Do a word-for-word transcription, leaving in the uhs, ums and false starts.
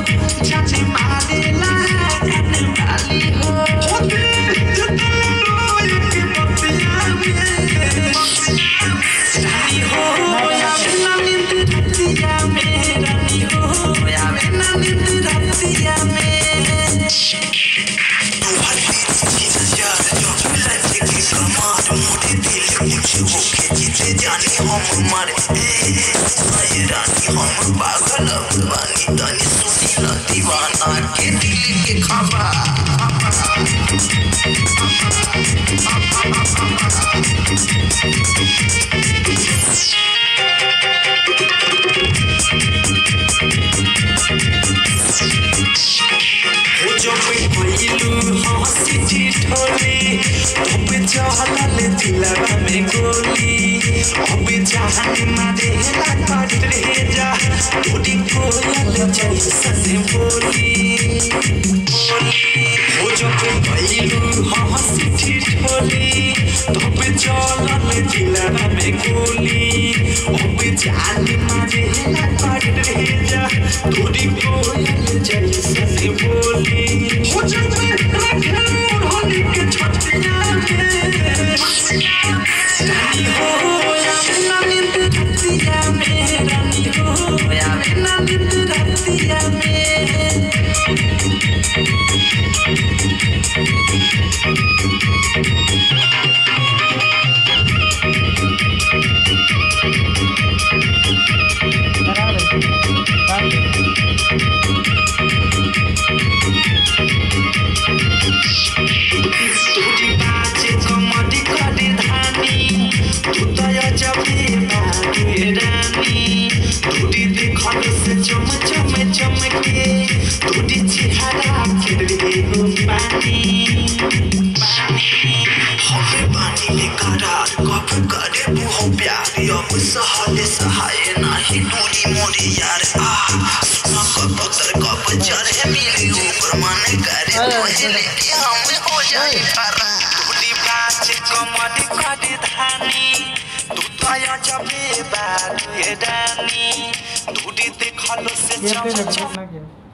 जाने मारेला कान वाली हो होते जतन रोए के बतिया में रानी हो आवे ना नींद रतिया में रानी हो आवे ना नींद रतिया में तू हल्दी की नजर जो लगे की कमाल मोटे दिल कुछ हो के जीते जाने हम मरे आए रानी हम पागल बानी तनी सुनी ला दीवाना के दिल के खबर हंसी ठिठोली अब चहल दिलवा में गोली अब जहान मारेला काट रे जा तोरी कोयल जैसे बोली हो जब भइलू हंसी ठिठोली अब चहल दिलवा में गोली अब जहान मारेला काट रे जा तोरी कोयल जैसे बोली हो जब होली के छटिया में रानी हो आवे ना नींद रतिया में रानी हो आवे ना नींद रतिया में सहाले सहाय नाही दूरी मोरी यार आ सुना कब तर कब चढ़े मिली ऊपर मन करे तोहे लेके हम हो जाए फरा टूटी बात कमर काटे धानी तू तया जबे बात ये डानी टूटी देखलो से चम चम